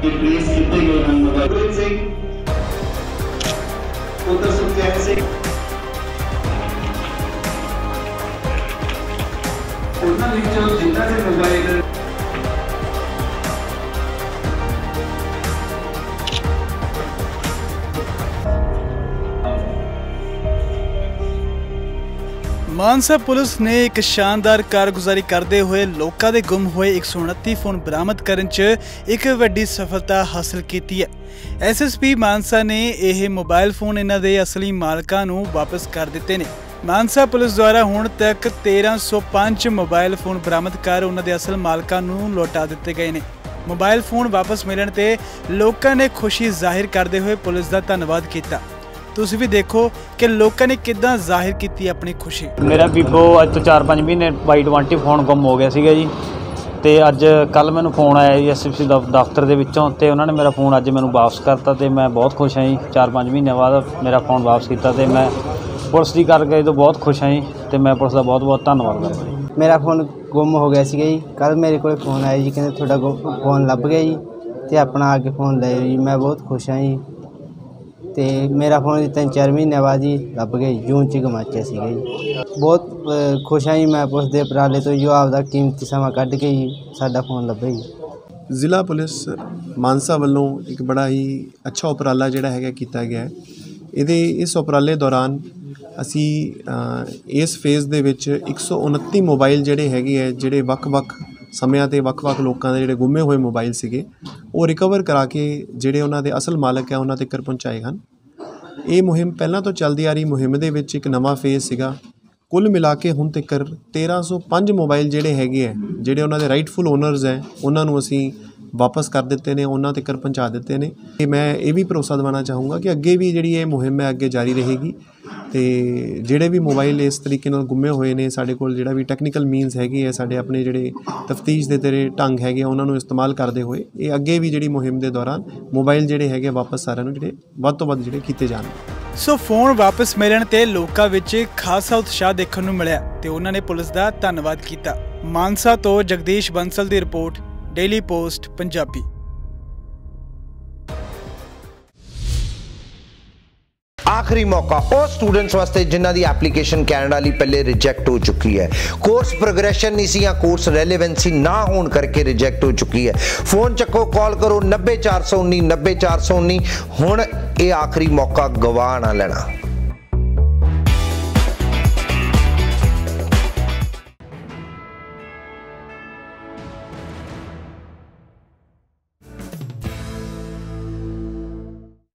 Place किए गए हैं मोबाइल से उत्तर सुखचैन से उन्होंने जिन्ना से मोबाइल मानसा पुलिस ने एक शानदार कारगुजारी करते हुए लोगों के गुम हुए 129 फोन बरामद करने च एक वड्डी सफलता हासिल की है। SSP मानसा ने यह मोबाइल फोन इन्हां दे असली मालकां नूं वापस कर दिते ने। मानसा पुलिस द्वारा हुण तक 1305 मोबाइल फोन बरामद कर उन्हां दे असल मालकां नूं लौटा दिते गए ने। मोबाइल फोन वापस मिलण ते लोकां ने खुशी जाहिर करते हुए पुलिस का धन्नवाद किया। तुसीं भी देखो कि लोगों ने किद्दां जाहिर की अपनी खुशी। मेरा वीवो अज तो 4-5 महीने Y20 फोन गुम हो गया सीगा जी, तो अज कल मैनू फोन आया जी SSP दफ्तर के विचों, तो उन्होंने मेरा फोन अज मैनू वापस करता, तो मैं बहुत खुश हाँ जी। 4-5 महीने बाद मेरा फोन वापस किया, तो मैं पुलिस की करके तो बहुत खुश हाँ जी, तो मैं पुलिस का बहुत बहुत धन्नवाद करता जी। मेरा फोन गुम हो गया सीगा जी, कल मेरे को फोन आया जी, कहते थोड़ा फोन लभ गया जी, तो अपना आके फोन ले जी। मैं बहुत खुश हाँ जी, तो मेरा फोन 3-4 महीने बाद ही लभ गया, जून च गमाचा सीगा जी। बहुत खुश हाँ जी मैं पुलिस के उपराले तो, जो आपका कीमती समा कढ़ के ही साडा फोन लभे जी। जिला पुलिस मानसा वालों एक बड़ा ही अच्छा उपराला जिहड़ा है किया गया है। इस उपराले दौरान असी इस फेज़ दे विच 129 मोबाइल जिहड़े हैगे है, जिहड़े वख-वख ਸਮਿਆਂ ਤੇ ਵੱਖ-ਵੱਖ ਲੋਕਾਂ ਦੇ ਜਿਹੜੇ ਗੁੰਮੇ ਹੋਏ ਮੋਬਾਈਲ ਸੀਗੇ ਉਹ ਰਿਕਵਰ ਕਰਾ ਕੇ ਜਿਹੜੇ ਉਹਨਾਂ ਦੇ ਅਸਲ ਮਾਲਕ ਹੈ ਉਹਨਾਂ ਤੱਕ ਪਹੁੰਚਾਏ ਹਨ। ਇਹ ਮੁਹਿੰਮ ਪਹਿਲਾਂ ਤੋਂ ਚੱਲਦੀ ਆ ਰਹੀ ਮੁਹਿੰਮ ਦੇ ਵਿੱਚ ਇੱਕ ਨਵਾਂ ਫੇਜ਼ ਸੀਗਾ। ਕੁੱਲ ਮਿਲਾ ਕੇ ਹੁਣ ਤੱਕ 1305 ਮੋਬਾਈਲ ਜਿਹੜੇ ਹੈਗੇ ਹੈ, ਜਿਹੜੇ ਉਹਨਾਂ ਦੇ ਰਾਈਟਫੁਲ ਓਨਰਸ ਹੈ, ਉਹਨਾਂ ਨੂੰ ਅਸੀਂ वापस कर दिते ने, उन्होंने तक पहुँचा दिते ने। मैं ये भी भरोसा दिवाना चाहूँगा कि अगे भी जी ये मुहिम है अगे जारी रहेगी, तो जोड़े भी मोबाइल इस तरीके गुमे हुए ने साढ़े कोल जिहड़ा भी टैक्नीकल मीनस हैगी है, साढ़े अपने जोड़े तफ्तीश के तेरे ढंग है उन्होंने इस्तेमाल करते हुए ये अगे भी जी मुहिम के दौरान मोबाइल जोड़े है वापस सारे जोड़े वध तो वध जोड़े किए जाने। सो फोन वापस मिलण ते लोकां विच खासा उत्साह देखण नूं मिलिया ते उन्हां ने पुलिस दा धन्नवाद कीता। मानसा तो जगदीश बंसल दी रिपोर्ट, डेली पोस्ट पंजाबी। आखिरी मौका और स्टूडेंट्स वास्ते जिन्हां दी एप्लीकेशन कैनेडा लई पहले रिजेक्ट हो चुकी है, कोर्स प्रोग्रेशन नहीं सी या कोर्स रेलेवेंसी ना होने करके रिजेक्ट हो चुकी है। फोन चक्को, कॉल करो 90 419 90 419। हुण ये आखिरी मौका गवा ना लेना।